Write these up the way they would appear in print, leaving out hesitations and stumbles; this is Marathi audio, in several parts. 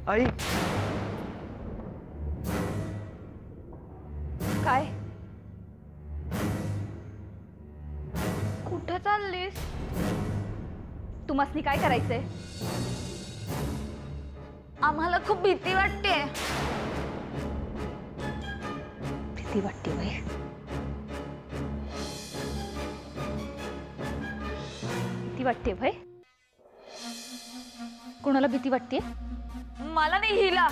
आई काय? कुठे चाललीस? तुम्हासनी काय करायचंय? आम्हाला खूप भीती वाटते. भीती वाटते बाई? भीती वाटते भाई? कोणाला भीती वाटते? मला नाही, हिला.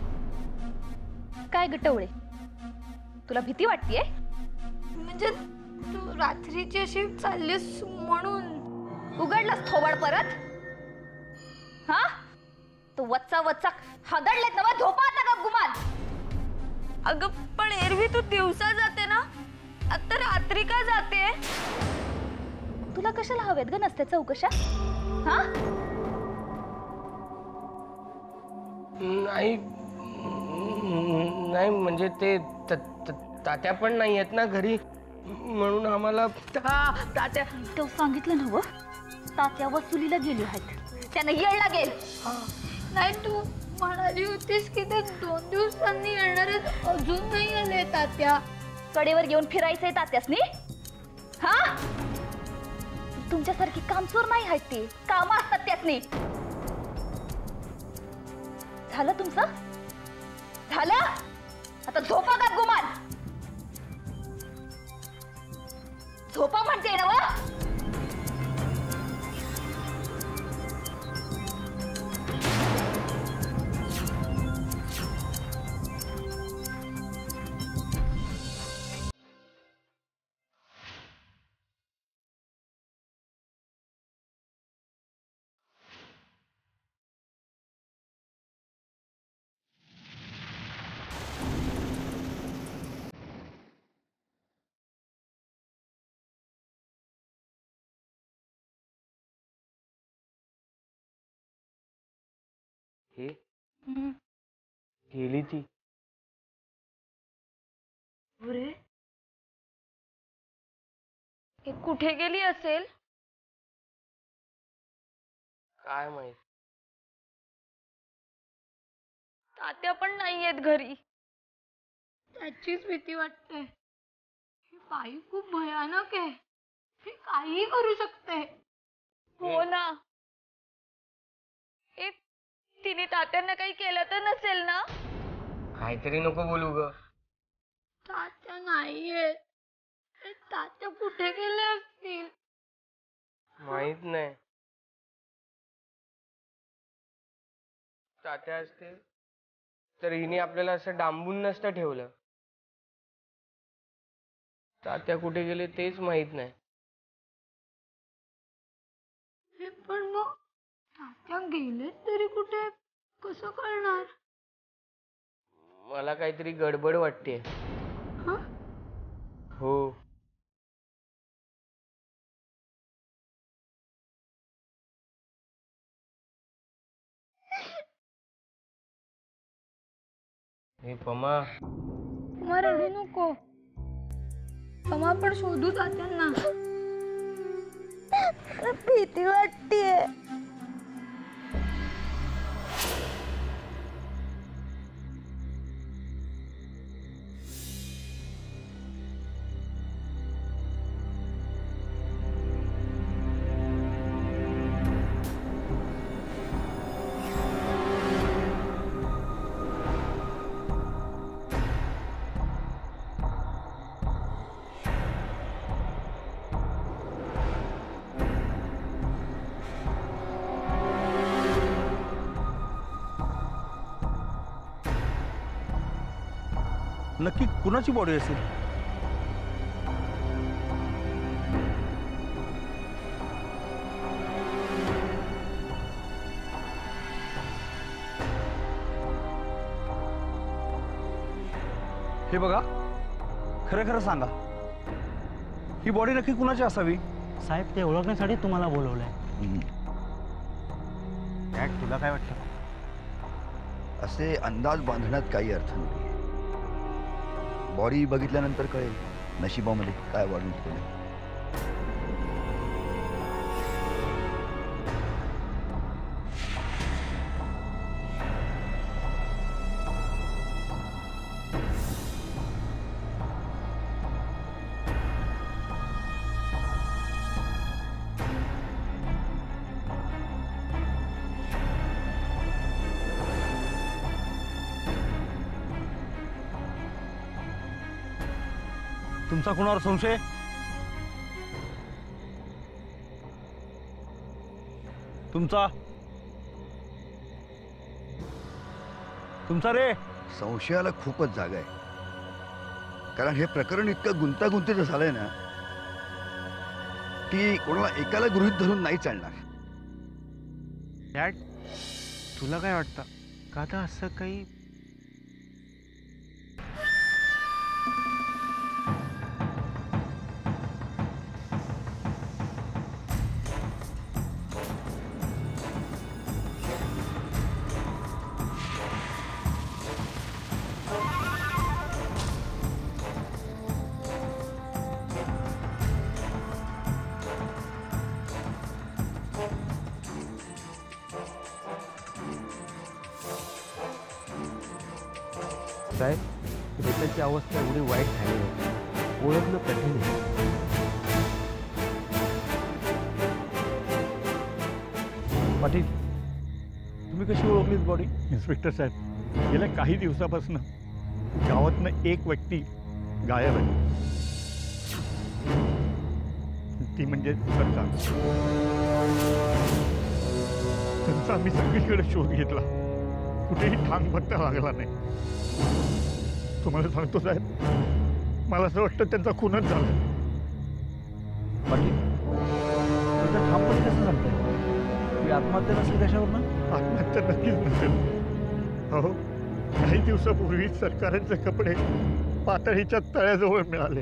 काय गटवळे, तुला भीती वाटतेय? म्हणजे तू रात्रीची अशी चाललीस म्हणून उघडलास थोबाड परत? हा, तू वच्चा वच्चा हदडलेत ना, झोपा आता गप गुमान. अगं पण एरवी तू दिवसा जाते ना, आता रात्री का जाते? तुला कशाला हवेत ग नसते चौकशा? हा, नाही नाही म्हणजे ते तात्या पण नाही आहेत ना घरी, म्हणून आम्हाला. तात्या तो सांगितलं ना व, तात्या वसुलीला गेली आहेत, त्यांना येळ लागेल. नाही, तू म्हणाली होतीस की ते 2 दिवसांनी येणार, अजून नाही आले तात्या. कडेवर घेऊन फिरायचंय तात्यासनी? हा, तुमच्यासारखी कामचोर नाही आहेत ती, काम असतात त्यासनी. झालं तुमचं? झालं? आता झोपा का गुमान? झोपा म्हणते ना व? गेली ती. अरे, कुठे गेली असेल? काय माहित. तात्या पण नाहीयेत घरी, त्याचीच भीती वाटते. ही बाई खूप भयानक आहे, ही काहीही करू शकते. हो ना. तिने तात्यांना काही केलं तर नसेल ना? काहीतरी नको बोलू ग. तात्या नाहीये, तात्या कुठे गेले असतील? माहित नाही. तात्या असते तर हिने आपल्याला असं डांबून नसतं ठेवलं. तात्या कुठे गेले तेच माहित नाही. पण मग तात्या गेले तरी कुठे, कसं कळणार? मला काहीतरी गडबड वाटते. हो. हे पमा, रडू नको. पमा पण शोधू तात्यांना. भीती वाटतेय. नक्की कुणाची बॉडी असेल? हे बघा, खरं खरं सांगा, ही बॉडी नक्की कुणाची असावी? साहेब, ते ओळखण्यासाठी तुम्हाला बोलवलंय. तुला काय वाटतं? असे अंदाज बांधण्यात काही अर्थ नाही. बॉडी बघितल्यानंतर कळेल नशिबामध्ये काय वाढून ठेवले. तुमचा कुणावर संशय? तुमचा तुमचा रे? संशयाला खूपच जागा आहे, कारण हे प्रकरण इतकं गुंतागुंतीचं झालंय ना की कोणाला एकाला गृहीत धरून नाही चालणार. डॅड, तुला काय वाटतं का आता असं काही? साहेब, रेतनची अवस्था एवढी वाईट झाली आहे, ओळखणं कठीण आहे. पाटील, तुम्ही कशी ओळखलीत बॉडी? इन्स्पेक्टर साहेब, गेल्या काही दिवसापासून गावातनं एक व्यक्ती गायब आहे. ती म्हणजे सरकार. त्यांचा आम्ही सगळीकडे शोध घेतला, कुठेही ठाम पत्ता लागला नाही. तुम्हाला सांगतो साहेब, मला असं वाटतं त्यांचा खूनच झाला. पाटील, तुमचं ठामपणे कसं सांगताय? ती आत्महत्या नसेल कशावर ना? आत्महत्या नक्कीच नसेल. हो, काही दिवसापूर्वी सरकारांचे कपडे पातळीच्या तळ्याजवळ मिळाले.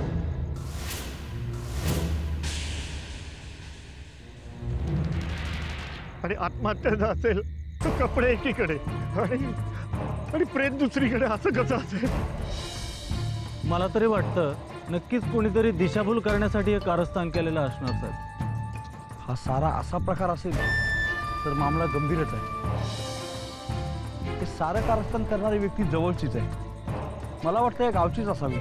आणि आत्महत्या जर असेल तर कपडे एकीकडे आणि प्रेत दुसरीकडे, असं कसं असेल? मला तरी वाटतं नक्कीच कोणीतरी दिशाभूल करण्यासाठी हे कारस्थान केलेलं असणार साहेब. हा सारा असा प्रकार असेल तर मामला गंभीरच आहे. हे सारं कारस्थान करणारी व्यक्ती जवळचीच आहे. मला वाटतं या गावचीच असावी.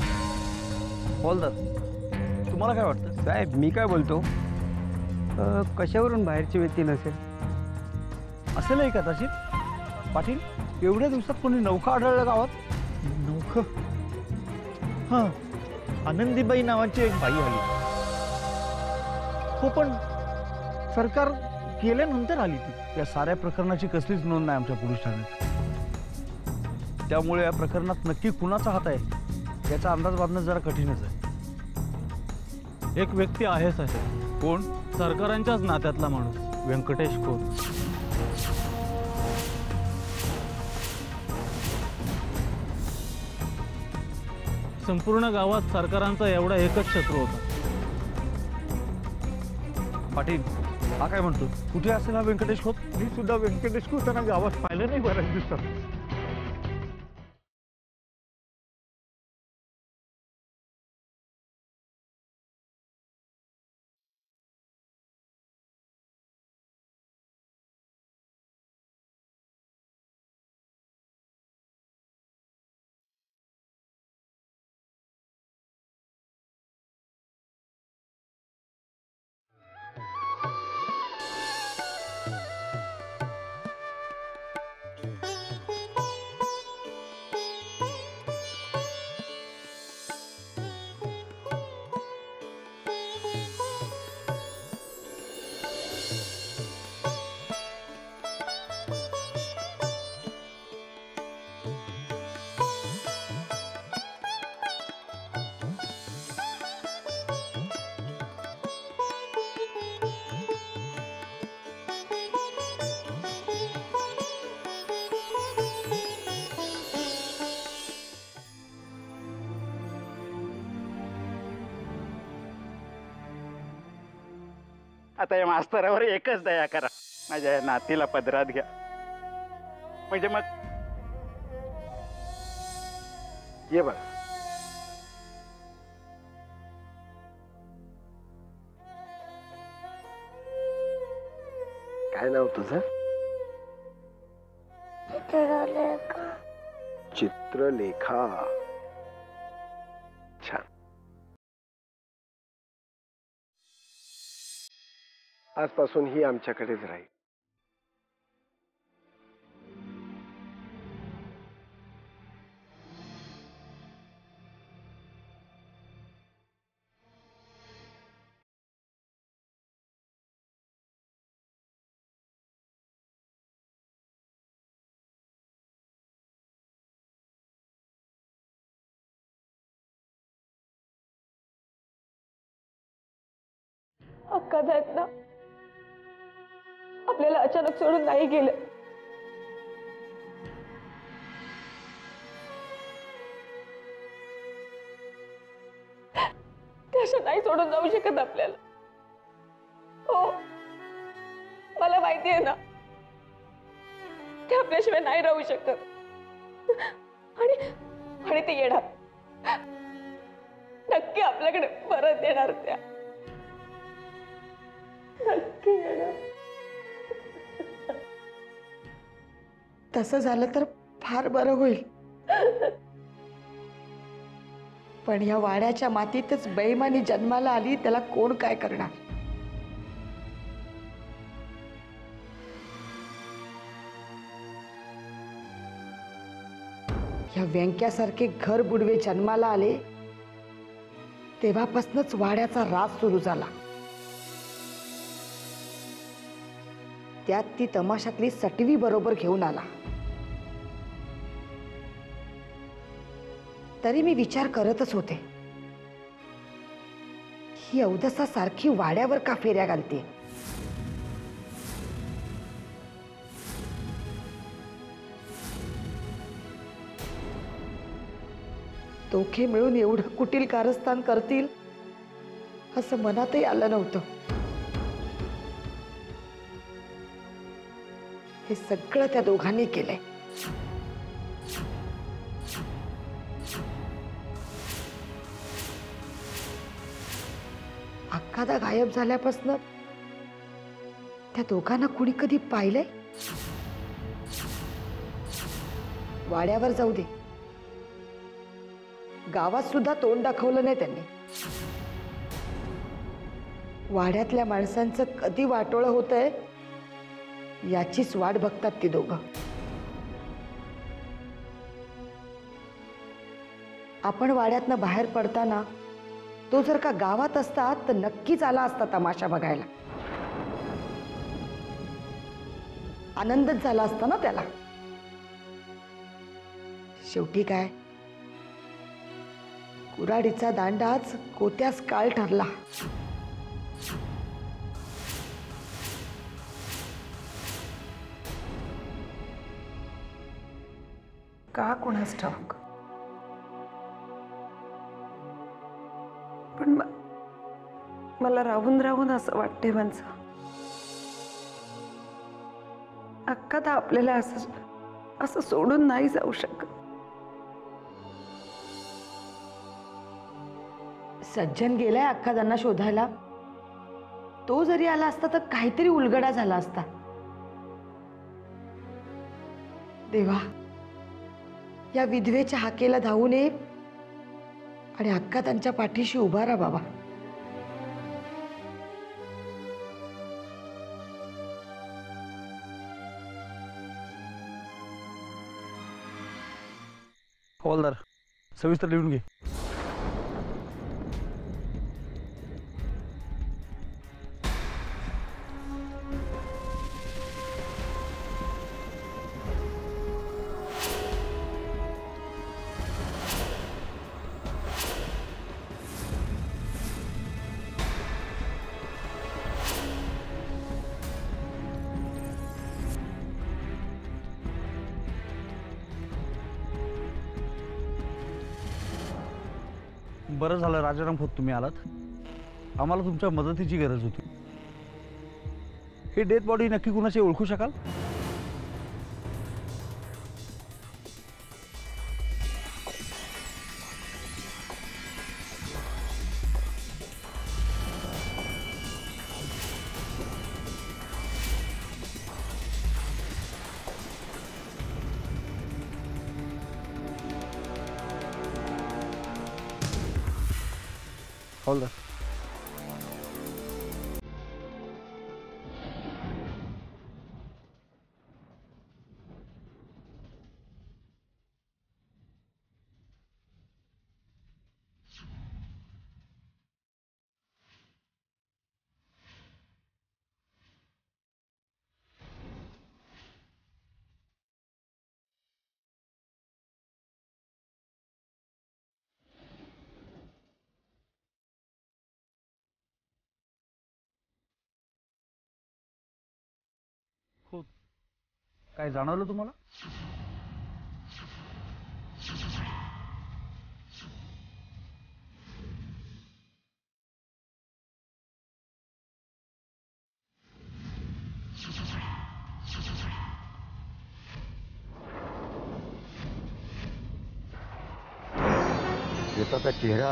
हवालदार, तुम्हाला काय वाटतं? साहेब, मी काय बोलतो, कशावरून बाहेरची व्यक्ती नसेल? असेलही कदाचित. पाटील, एवढ्या दिवसात कोणी नौका आढळलं गावात? नौका? हां, आनंदीबाई नावाची एक बाई आली. हो, पण सरकार गेल्यानंतर आली ती. या साऱ्या प्रकरणाची कसलीच नोंद नाही आमच्या पोलीस ठाण्यात. त्यामुळे या प्रकरणात नक्की कुणाचा हात आहे याचा अंदाज बांधणं जरा कठीणच आहे. एक व्यक्ती आहे साहेब. कोण? सरकारांच्याच नात्यातला माणूस, व्यंकटेश खोत. संपूर्ण गावात सरकारांचा एवढा एकच शत्रू होता. पाटील, हा काय म्हणतो? कुठे असेल हा व्यंकटेश खोत? मी सुद्धा व्यंकटेश खोतांना गावात पाहिलं नाही बऱ्याच दिवसात. आता या मास्तरावर एकच दया करा, माझ्या या नातीला पदरात घ्या. म्हणजे मग ये बघ. काय नाव तुझं? चित्रलेखा. छान. आजपासून ही आमच्याकडेच राहील. अक्कादा आहेत ना, आपल्याला अचानक सोडून नाही गेले. ते अशा नाही सोडून जाऊ शकत आपल्याला. हो, मला माहिती आहे ना, ते आपल्याशिवाय नाही राहू शकत. आणि आणि ते येणार, नक्की आपल्याकडे परत येणार. त्या नक्की येणार. तसं झालं तर फार बरं होईल. पण या वाड्याच्या मातीतच बेईमानी जन्माला आली, त्याला कोण काय करणार. या व्यंक्यासारखे घर बुडवे जन्माला आले तेव्हापासूनच वाड्याचा राज सुरू झाला. त्यात ती तमाशातली सटवी बरोबर घेऊन आला. तरी मी विचार करतच होते, ही अवदसा सारखी वाड्यावर का फेऱ्या घालते. दोघे मिळून एवढं कुटील कारस्थान करतील असं मनातही आलं नव्हतं. हे सगळं त्या दोघांनी केलंय. अक्कादा गायब झाल्यापासून त्या दोघांना कुणी कधी पाहिलंय. वाड्यावर जाऊ दे, गावात सुद्धा तोंड दाखवलं नाही त्यांनी. वाड्यातल्या माणसांचं कधी वाटोळं होतंय याचीच वाट बघतात ती दोघं. आपण वाड्यातनं बाहेर पडताना तो जर का गावात असता तर नक्कीच आला असता तमाशा बघायला. आनंदच झाला असता ना त्याला. शेवटी काय, कुऱ्हाडीचा दांडाच कोत्यास काळ ठरला. का कोणास ठाऊक, पण मला राहून राहून असं वाटते माझं, अक्कादा आपल्याला असं सोडून नाही जाऊ शकत. सज्जन गेलाय अक्कादांना शोधायला. तो जरी आला असता तर काहीतरी उलगडा झाला असता. देवा, या विधवेच्या हाकेला धावून ये आणि अक्कादांच्या पाठीशी उभा राहा बाबा. हवालदार, सविस्तर लिहून घे. बरं झालं राजाराम खोत तुम्ही आलात. आम्हाला तुमच्या मदतीची गरज होती. हे डेथ बॉडी नक्की कुणाची ओळखू शकाल? हवालदार, काय जाणवलं तुम्हाला? श्वेताचा चेहरा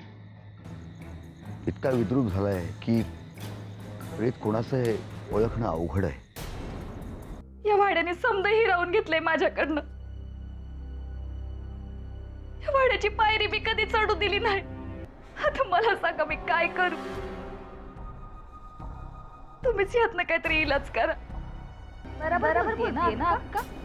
इतका विद्रूप झालाय की प्रेत कोणाचं आहे ओळखणं अवघड आहे. या भाड्याने समजही राहून घेतलंय माझ्याकडनं. या भाड्याची पायरी मी कधी चढू दिली नाही. आता मला सांगा मी काय करू? तुम्हीच यातनं काहीतरी इलाज करा. बरोबर बोलते ना अक्का.